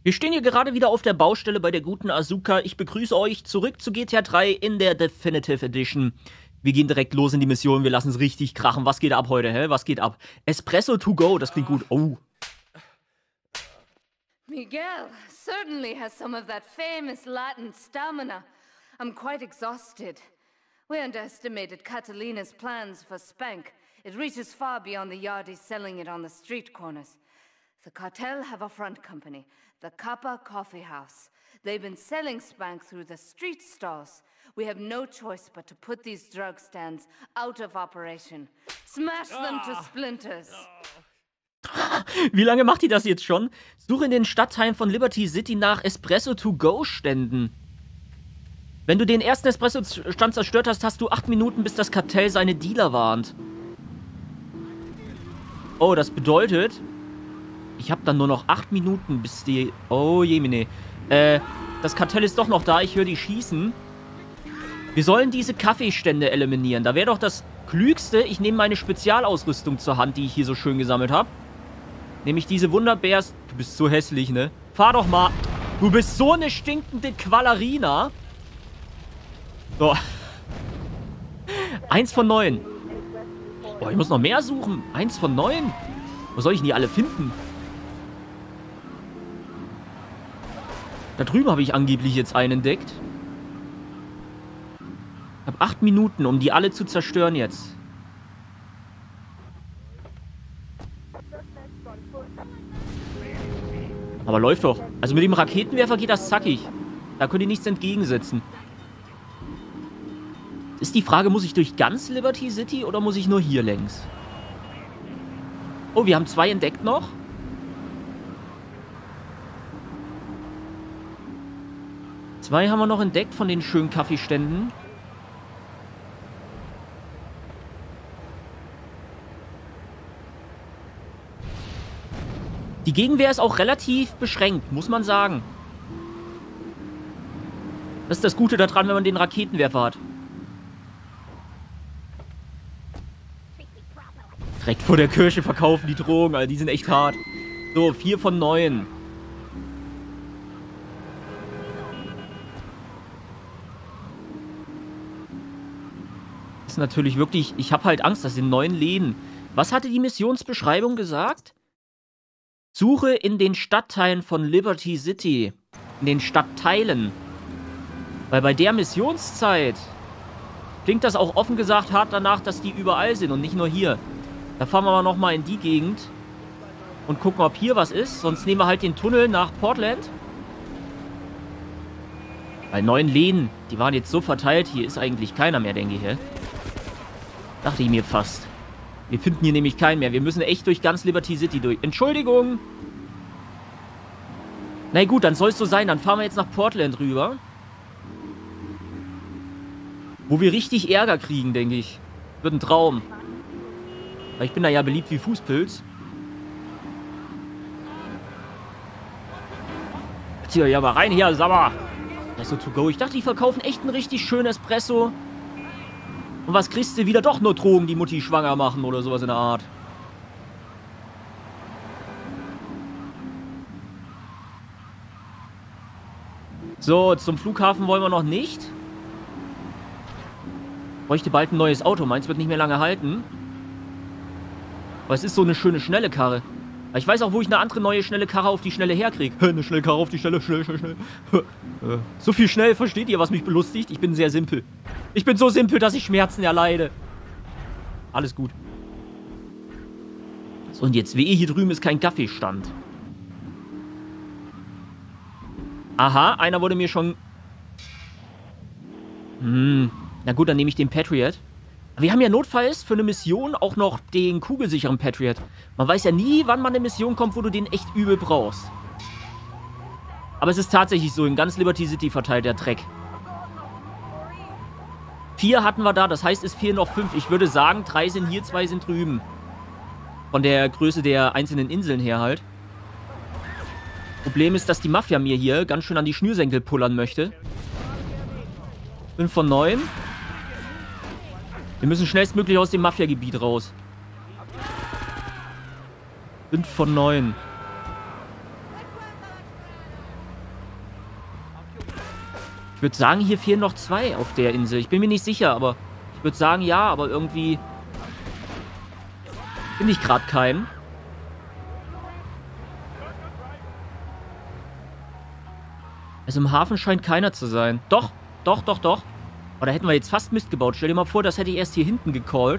Wir stehen hier gerade wieder auf der Baustelle bei der guten Asuka. Ich begrüße euch zurück zu GTA 3 in der Definitive Edition. Wir gehen direkt los in die Mission. Wir lassen es richtig krachen. Was geht ab heute, hä? Was geht ab? Espresso to go, das klingt gut. Oh. Miguel certainly has some of that famous Latin stamina. I'm quite exhausted. We underestimated Catalina's plans for Spank. It reaches far beyond the yardies selling it on the street corners. The cartel have a front company, the Kappa Coffee House. They've been selling Spank through the street stalls. We have no choice but to put these drug stands out of operation. Smash them to splinters. Wie lange macht die das jetzt schon? Suche in den Stadtteilen von Liberty City nach Espresso-to-go-Ständen. Wenn du den ersten Espresso-Stand zerstört hast, hast du 8 Minuten, bis das Kartell seine Dealer warnt. Oh, das bedeutet, ich habe dann nur noch 8 Minuten, bis die... Oh, jemine. Das Kartell ist doch noch da, ich höre die schießen. Wir sollen diese Kaffeestände eliminieren. Da wäre doch das Klügste, ich nehme meine Spezialausrüstung zur Hand, die ich hier so schön gesammelt habe. Nämlich diese Wunderbärs... Du bist so hässlich, ne? Fahr doch mal. Du bist so eine stinkende Qualarina. So. 1 von 9. Oh, ich muss noch mehr suchen. 1 von 9. Wo soll ich denn die alle finden? Da drüben habe ich angeblich jetzt einen entdeckt. Ich habe 8 Minuten, um die alle zu zerstören jetzt. Aber läuft doch. Also mit dem Raketenwerfer geht das zackig. Da könnt ihr nichts entgegensetzen. Ist die Frage, muss ich durch ganz Liberty City oder muss ich nur hier längs? Oh, wir haben 2 entdeckt noch. Zwei haben wir noch entdeckt von den schönen Kaffeeständen. Die Gegenwehr ist auch relativ beschränkt, muss man sagen. Das ist das Gute daran, wenn man den Raketenwerfer hat. Direkt vor der Kirche verkaufen die Drogen, Alter, die sind echt hart. So, 4 von 9. Das ist natürlich wirklich... Ich habe halt Angst, das sind 9 Läden. Was hatte die Missionsbeschreibung gesagt? Suche in den Stadtteilen von Liberty City. In den Stadtteilen. Weil bei der Missionszeit klingt das auch offen gesagt hart danach, dass die überall sind und nicht nur hier. Da fahren wir aber nochmal in die Gegend und gucken, ob hier was ist. Sonst nehmen wir halt den Tunnel nach Portland. Weil 9 Läden, die waren jetzt so verteilt, hier ist eigentlich keiner mehr, denke ich. Hä? Dachte ich mir fast. Wir finden hier nämlich keinen mehr. Wir müssen echt durch ganz Liberty City durch. Entschuldigung! Na gut, dann soll es so sein. Dann fahren wir jetzt nach Portland rüber. Wo wir richtig Ärger kriegen, denke ich. Wird ein Traum. Weil ich bin da ja beliebt wie Fußpilz. Zieh ja mal rein hier, sag mal. Espresso to go. Ich dachte, die verkaufen echt einen richtig schönen Espresso. Und was kriegst du wieder? Doch nur Drogen, die Mutti schwanger machen oder sowas in der Art. So, zum Flughafen wollen wir noch nicht. Bräuchte bald ein neues Auto. Meins wird nicht mehr lange halten. Aber es ist so eine schöne, schnelle Karre. Ich weiß auch, wo ich eine andere neue, schnelle Karre auf die Schnelle herkriege. Eine schnelle Karre auf die Schnelle, schnell. So viel schnell, versteht ihr, was mich belustigt? Ich bin sehr simpel. Ich bin so simpel, dass ich Schmerzen erleide. Alles gut. So, und jetzt wehe, hier drüben ist kein Kaffeestand. Aha, einer wurde mir schon... Na gut, dann nehme ich den Patriot. Wir haben ja notfalls für eine Mission auch noch den kugelsicheren Patriot. Man weiß ja nie, wann man eine Mission kommt, wo du den echt übel brauchst. Aber es ist tatsächlich so, in ganz Liberty City verteilt der Dreck. 4 hatten wir da, das heißt, es fehlen noch 5. Ich würde sagen, 3 sind hier, 2 sind drüben. Von der Größe der einzelnen Inseln her halt. Problem ist, dass die Mafia mir hier ganz schön an die Schnürsenkel pullern möchte. 5 von 9. Wir müssen schnellstmöglich aus dem Mafia-Gebiet raus. 5 von 9. würde sagen, hier fehlen noch 2 auf der Insel. Ich bin mir nicht sicher, aber ich würde sagen, ja, aber irgendwie finde ich gerade keinen. Also im Hafen scheint keiner zu sein. Doch. Oh, da hätten wir jetzt fast Mist gebaut. Stell dir mal vor, das hätte ich erst hier hinten gecallt.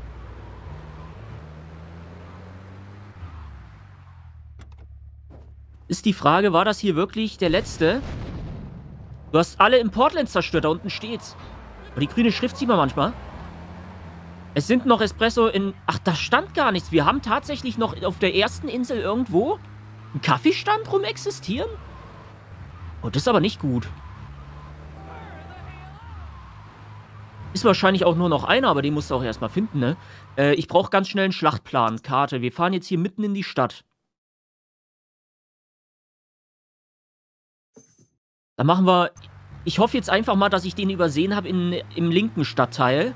Ist die Frage, war das hier wirklich der letzte? Du hast alle im Portland zerstört, da unten steht's. Aber die grüne Schrift sieht man manchmal. Es sind noch Espresso in... Ach, da stand gar nichts. Wir haben tatsächlich noch auf der ersten Insel irgendwo einen Kaffeestand rum existieren? Oh, das ist aber nicht gut. Ist wahrscheinlich auch nur noch einer, aber den musst du auch erstmal finden, ne? Ich brauche ganz schnell einen Schlachtplan, Karte. Wir fahren jetzt hier mitten in die Stadt. Dann machen wir... Ich hoffe jetzt einfach mal, dass ich den übersehen habe im linken Stadtteil.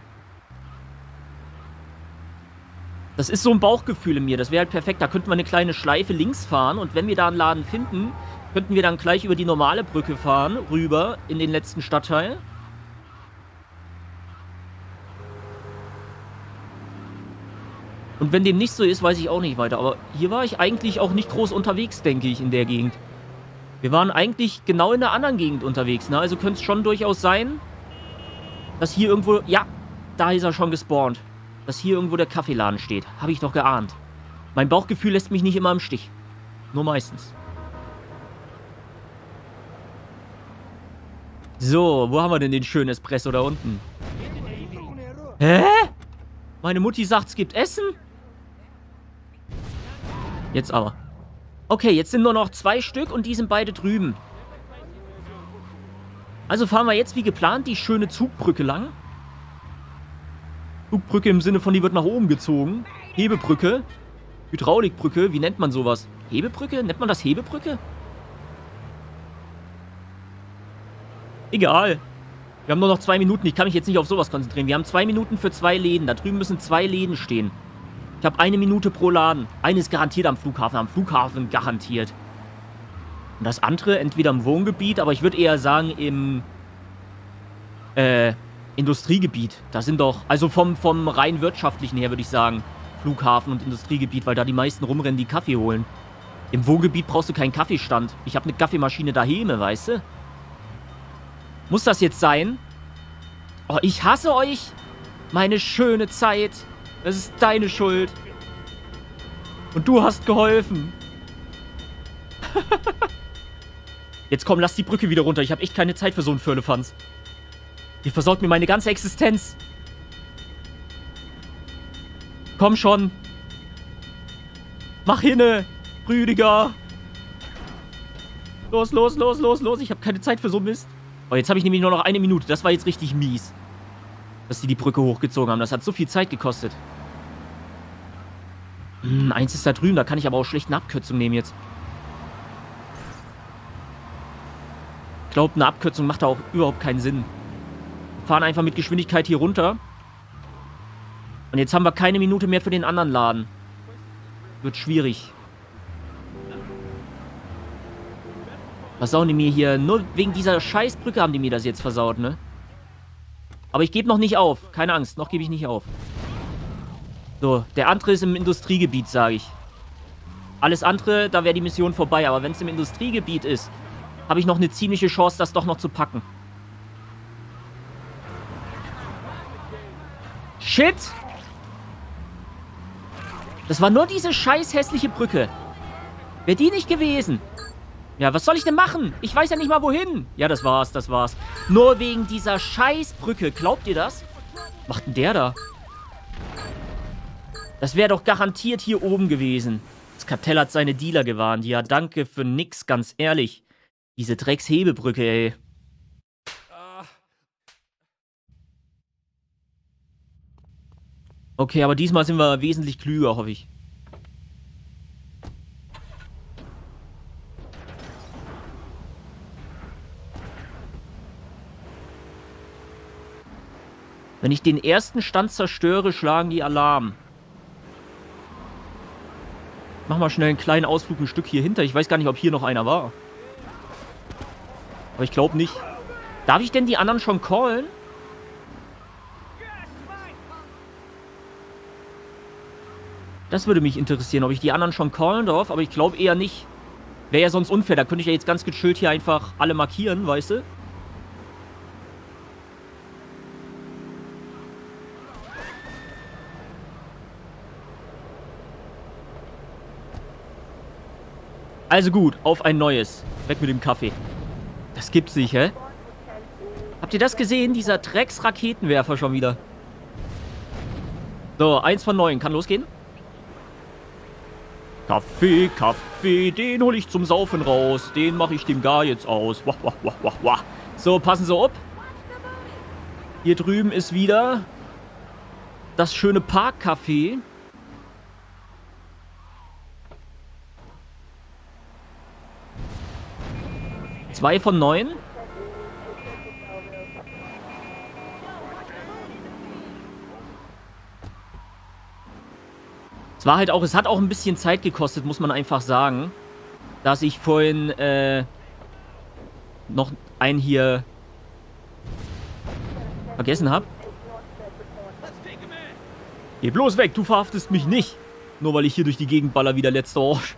Das ist so ein Bauchgefühl in mir. Das wäre halt perfekt. Da könnten wir eine kleine Schleife links fahren. Und wenn wir da einen Laden finden, könnten wir dann gleich über die normale Brücke fahren, rüber in den letzten Stadtteil. Und wenn dem nicht so ist, weiß ich auch nicht weiter. Aber hier war ich eigentlich auch nicht groß unterwegs, denke ich, in der Gegend. Wir waren eigentlich genau in einer anderen Gegend unterwegs, ne? Also könnte es schon durchaus sein, dass hier irgendwo... Ja, da ist er schon gespawnt. Dass hier irgendwo der Kaffeeladen steht. Habe ich doch geahnt. Mein Bauchgefühl lässt mich nicht immer im Stich. Nur meistens. So, wo haben wir denn den schönen Espresso da unten? Hä? Meine Mutti sagt, es gibt Essen? Jetzt aber. Okay, jetzt sind nur noch 2 Stück und die sind beide drüben. Also fahren wir jetzt wie geplant die schöne Zugbrücke lang. Zugbrücke im Sinne von, die wird nach oben gezogen. Hebebrücke. Hydraulikbrücke. Wie nennt man sowas? Hebebrücke? Nennt man das Hebebrücke? Egal. Wir haben nur noch 2 Minuten. Ich kann mich jetzt nicht auf sowas konzentrieren. Wir haben 2 Minuten für 2 Läden. Da drüben müssen 2 Läden stehen. Ich habe 1 Minute pro Laden. Eine ist garantiert am Flughafen. Am Flughafen garantiert. Und das andere entweder im Wohngebiet, aber ich würde eher sagen im Industriegebiet. Da sind doch, also vom rein wirtschaftlichen her würde ich sagen, Flughafen und Industriegebiet, weil da die meisten rumrennen, die Kaffee holen. Im Wohngebiet brauchst du keinen Kaffeestand. Ich habe eine Kaffeemaschine daheim, weißt du? Muss das jetzt sein? Oh, ich hasse euch. Meine schöne Zeit. Das ist deine Schuld. Und du hast geholfen. Jetzt komm, lass die Brücke wieder runter. Ich habe echt keine Zeit für so einen Firlefanz. Ihr versaut mir meine ganze Existenz. Komm schon. Mach hinne, Rüdiger. Los. Ich habe keine Zeit für so Mist. Oh, jetzt habe ich nämlich nur noch 1 Minute. Das war jetzt richtig mies. Dass die Brücke hochgezogen haben. Das hat so viel Zeit gekostet. Eins ist da drüben. Da kann ich aber auch schlecht eine Abkürzung nehmen jetzt. Ich glaube, eine Abkürzung macht da auch überhaupt keinen Sinn. Wir fahren einfach mit Geschwindigkeit hier runter. Und jetzt haben wir keine Minute mehr für den anderen Laden. Wird schwierig. Versauen die mir hier. Nur wegen dieser Scheißbrücke haben die mir das jetzt versaut, ne? Aber ich gebe noch nicht auf. Keine Angst, noch gebe ich nicht auf. So, der andere ist im Industriegebiet, sage ich. Alles andere, da wäre die Mission vorbei. Aber wenn es im Industriegebiet ist, habe ich noch eine ziemliche Chance, das doch noch zu packen. Shit! Das war nur diese scheiß hässliche Brücke. Wäre die nicht gewesen. Ja, was soll ich denn machen? Ich weiß ja nicht mal wohin. Ja, das war's. Nur wegen dieser Scheißbrücke. Glaubt ihr das? Was macht denn der da? Das wäre doch garantiert hier oben gewesen. Das Kartell hat seine Dealer gewarnt. Ja, danke für nix, ganz ehrlich. Diese Dreckshebebrücke, ey. Okay, aber diesmal sind wir wesentlich klüger, hoffe ich. Wenn ich den ersten Stand zerstöre, schlagen die Alarm. Mach mal schnell einen kleinen Ausflug ein Stück hier hinter. Ich weiß gar nicht, ob hier noch einer war. Aber ich glaube nicht. Darf ich denn die anderen schon callen? Das würde mich interessieren, ob ich die anderen schon callen darf, aber ich glaube eher nicht. Wäre ja sonst unfair, da könnte ich ja jetzt ganz gechillt hier einfach alle markieren, weißt du? Also gut, auf ein neues. Weg mit dem Kaffee. Das gibt's nicht, hä? Habt ihr das gesehen? Dieser Drecks-Raketenwerfer schon wieder. So, 1 von 9. Kann losgehen? Kaffee, Kaffee, den hole ich zum Saufen raus. Den mache ich dem Gar jetzt aus. Wah, wah, wah, wah, wah. So, passen Sie auf. Hier drüben ist wieder das schöne Parkcafé. Zwei von 9. Es war halt auch, es hat auch ein bisschen Zeit gekostet, muss man einfach sagen. Dass ich vorhin, noch einen hier vergessen habe. Geh bloß weg, du verhaftest mich nicht. Nur weil ich hier durch die Gegend baller wie der letzte Orsch.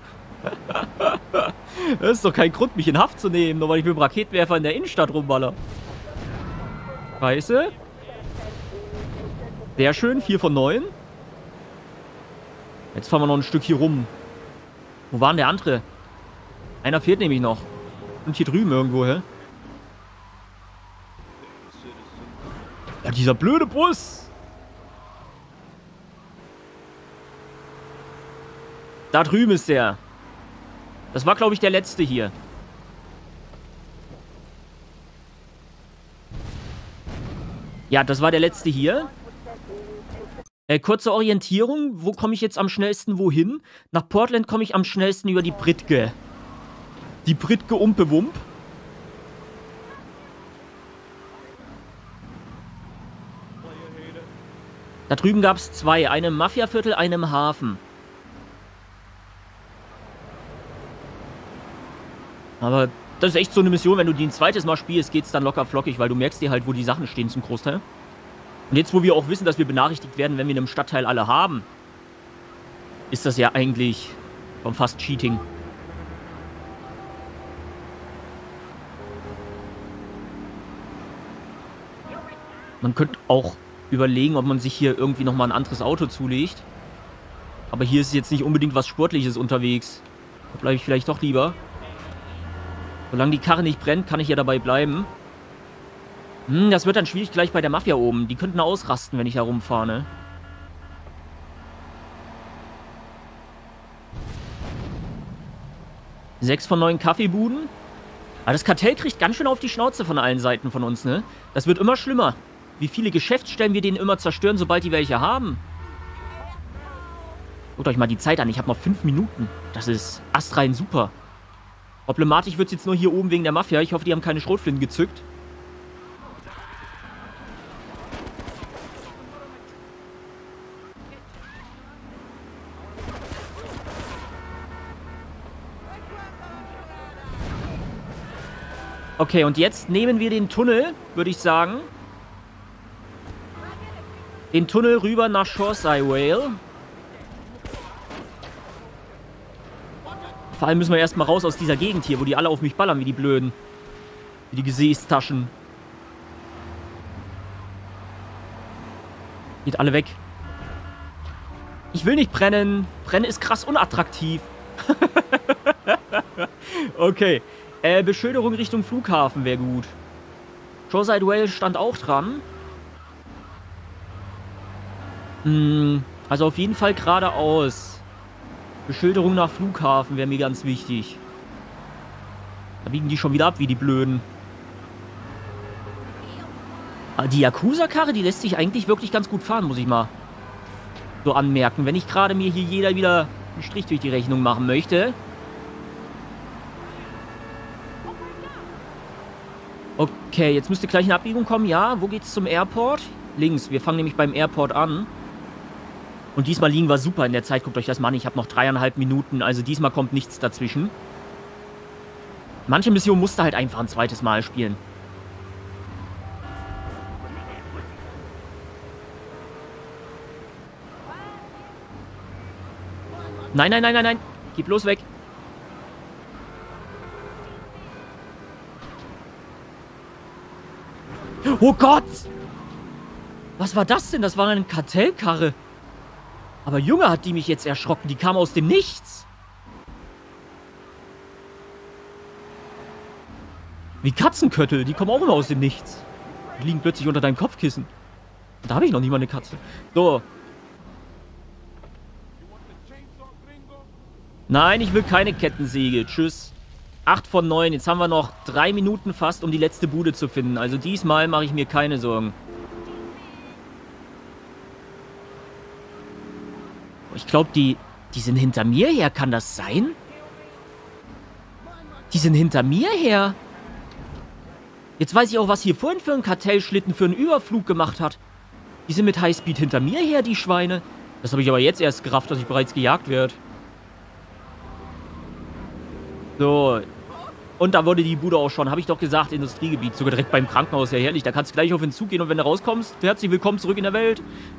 Das ist doch kein Grund, mich in Haft zu nehmen, nur weil ich mit dem Raketenwerfer in der Innenstadt rumballer. Scheiße. Sehr schön, 4 von 9. Jetzt fahren wir noch ein Stück hier rum. Wo war denn der andere? Einer fehlt nämlich noch. Und hier drüben irgendwo, hä? Ja, dieser blöde Bus. Da drüben ist der. Das war, glaube ich, der letzte hier. Ja, das war der letzte hier. Kurze Orientierung. Wo komme ich jetzt am schnellsten wohin? Nach Portland komme ich am schnellsten über die Britge. Die Britge Umpewump. Da drüben gab es 2. Eine im Mafiaviertel, eine im Hafen. Aber das ist echt so eine Mission, wenn du die ein zweites Mal spielst, geht's dann locker flockig, weil du merkst dir halt, wo die Sachen stehen zum Großteil. Und jetzt, wo wir auch wissen, dass wir benachrichtigt werden, wenn wir in einem Stadtteil alle haben, ist das ja eigentlich schon fast Cheating. Man könnte auch überlegen, ob man sich hier irgendwie nochmal ein anderes Auto zulegt. Aber hier ist jetzt nicht unbedingt was Sportliches unterwegs. Da bleibe ich vielleicht doch lieber. Solange die Karre nicht brennt, kann ich ja dabei bleiben. Das wird dann schwierig gleich bei der Mafia oben. Die könnten ausrasten, wenn ich herumfahre, ne? Sechs von 9 Kaffeebuden. Aber das Kartell kriegt ganz schön auf die Schnauze von allen Seiten von uns, ne? Das wird immer schlimmer. Wie viele Geschäftsstellen wir denen immer zerstören, sobald die welche haben. Guckt euch mal die Zeit an. Ich habe noch 5 Minuten. Das ist astrein super. Problematisch wird es jetzt nur hier oben wegen der Mafia. Ich hoffe, die haben keine Schrotflinten gezückt. Okay, und jetzt nehmen wir den Tunnel, würde ich sagen. Den Tunnel rüber nach Shoreside Vale. Vor allem müssen wir erstmal raus aus dieser Gegend hier, wo die alle auf mich ballern, wie die Blöden. Wie die Gesäßtaschen. Geht alle weg. Ich will nicht brennen. Brennen ist krass unattraktiv. Okay. Beschilderung Richtung Flughafen wäre gut. Shoreside Vale stand auch dran. Also auf jeden Fall geradeaus. Beschilderung nach Flughafen wäre mir ganz wichtig. Da biegen die schon wieder ab, wie die Blöden. Die Yakuza-Karre, die lässt sich eigentlich wirklich ganz gut fahren, muss ich mal so anmerken. Wenn nicht gerade mir hier jeder wieder einen Strich durch die Rechnung machen möchte. Okay, jetzt müsste gleich eine Abbiegung kommen. Ja, wo geht's zum Airport? Links. Wir fangen nämlich beim Airport an. Und diesmal liegen wir super in der Zeit. Guckt euch das mal an. Ich habe noch 3,5 Minuten. Also diesmal kommt nichts dazwischen. Manche Missionen musst du halt einfach ein zweites Mal spielen. Nein, nein, nein, nein, nein. Geh bloß weg. Oh Gott! Was war das denn? Das war eine Kartellkarre. Aber Junge, hat die mich jetzt erschrocken. Die kam aus dem Nichts. Wie Katzenköttel. Die kommen auch immer aus dem Nichts. Die liegen plötzlich unter deinem Kopfkissen. Da habe ich noch nie mal eine Katze. So. Nein, ich will keine Kettensäge. Tschüss. 8 von 9. Jetzt haben wir noch 3 Minuten fast, um die letzte Bude zu finden. Also diesmal mache ich mir keine Sorgen. Ich glaube, die sind hinter mir her. Kann das sein? Die sind hinter mir her. Jetzt weiß ich auch, was hier vorhin für ein Kartellschlitten für einen Überflug gemacht hat. Die sind mit Highspeed hinter mir her, die Schweine. Das habe ich aber jetzt erst gerafft, dass ich bereits gejagt werde. So. Und da wurde die Bude auch schon, habe ich doch gesagt, Industriegebiet. Sogar direkt beim Krankenhaus. Ja, herrlich. Da kannst du gleich auf den Zug gehen und wenn du rauskommst, herzlich willkommen zurück in der Welt.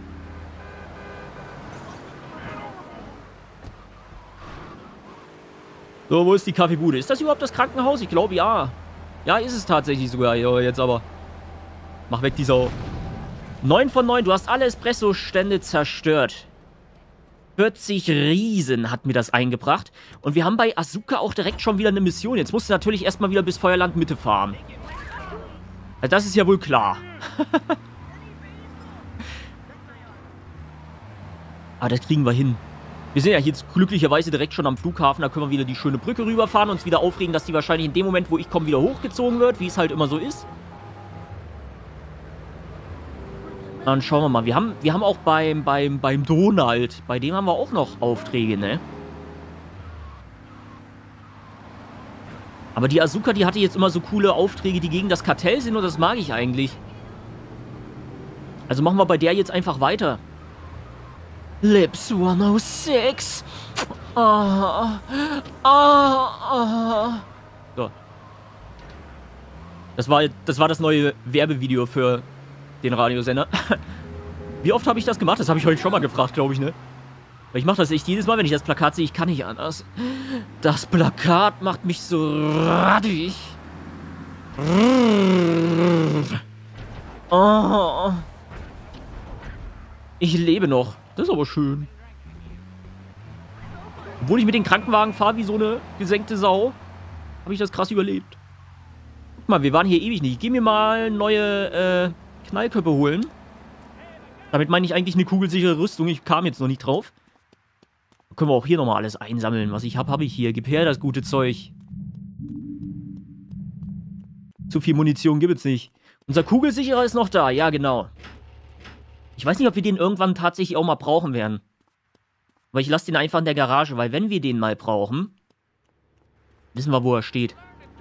So, wo ist die Kaffeebude? Ist das überhaupt das Krankenhaus? Ich glaube, ja. Ja, ist es tatsächlich sogar. Ja, jetzt aber. Mach weg die Sau. 9 von 9. Du hast alle Espresso-Stände zerstört. 40 Riesen hat mir das eingebracht. Und wir haben bei Asuka auch direkt schon wieder eine Mission. Jetzt musst du natürlich erstmal wieder bis Feuerland Mitte fahren. Also das ist ja wohl klar. Aber das kriegen wir hin. Wir sind ja jetzt glücklicherweise direkt schon am Flughafen. Da können wir wieder die schöne Brücke rüberfahren. Uns wieder aufregen, dass die wahrscheinlich in dem Moment, wo ich komme, wieder hochgezogen wird. Wie es halt immer so ist. Dann schauen wir mal. Wir haben auch beim Donald, bei dem haben wir auch noch Aufträge, ne? Aber die Asuka, die hatte jetzt immer so coole Aufträge, die gegen das Kartell sind und das mag ich eigentlich. Also machen wir bei der jetzt einfach weiter. Lips 106. So. Das war das neue Werbevideo für den Radiosender. Wie oft habe ich das gemacht? Das habe ich heute schon mal gefragt, glaube ich, ne? Weil ich mache das echt jedes Mal, wenn ich das Plakat sehe. Ich kann nicht anders. Das Plakat macht mich so rattig. Oh. Ich lebe noch. Das ist aber schön. Obwohl ich mit den Krankenwagen fahre wie so eine gesenkte Sau, habe ich das krass überlebt. Guck mal, wir waren hier ewig nicht. Ich gehe mir mal neue Knallköpfe holen. Damit meine ich eigentlich eine kugelsichere Rüstung. Ich kam jetzt noch nicht drauf. Können wir auch hier nochmal alles einsammeln. Was ich habe ich hier. Gib her das gute Zeug. Zu viel Munition gibt es nicht. Unser Kugelsicherer ist noch da. Ja, genau. Ich weiß nicht, ob wir den irgendwann tatsächlich auch mal brauchen werden. Aber ich lasse den einfach in der Garage, weil wenn wir den mal brauchen, wissen wir, wo er steht.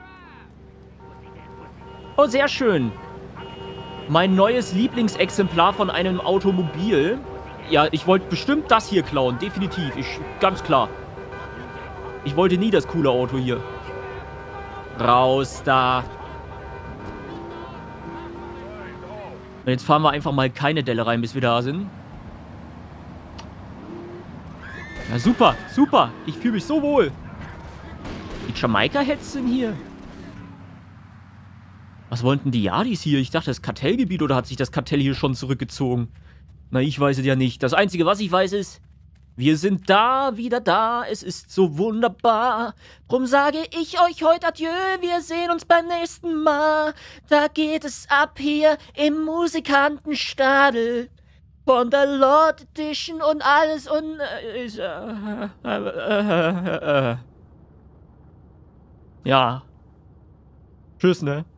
Oh, sehr schön. Mein neues Lieblingsexemplar von einem Automobil. Ja, ich wollte bestimmt das hier klauen. Definitiv. Ganz klar. Ich wollte nie das coole Auto hier. Raus da. Und jetzt fahren wir einfach mal keine Delle rein, bis wir da sind. Ja, super, super. Ich fühle mich so wohl. Die Jamaika-Heads sind hier. Was wollten die Yardis hier? Ich dachte, das Kartellgebiet, oder hat sich das Kartell hier schon zurückgezogen? Na, ich weiß es ja nicht. Das Einzige, was ich weiß, ist, wir sind da, wieder da. Es ist so wunderbar. Drum sage ich euch heute Adieu. Wir sehen uns beim nächsten Mal. Da geht es ab hier im Musikantenstadel. Von der Lord Edition und alles und... Ja. Tschüss, ne?